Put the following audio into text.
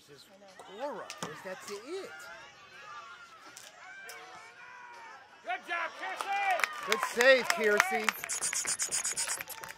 versus Cora. That's it. Good job, Kyrsie! Good save, Kyrsie.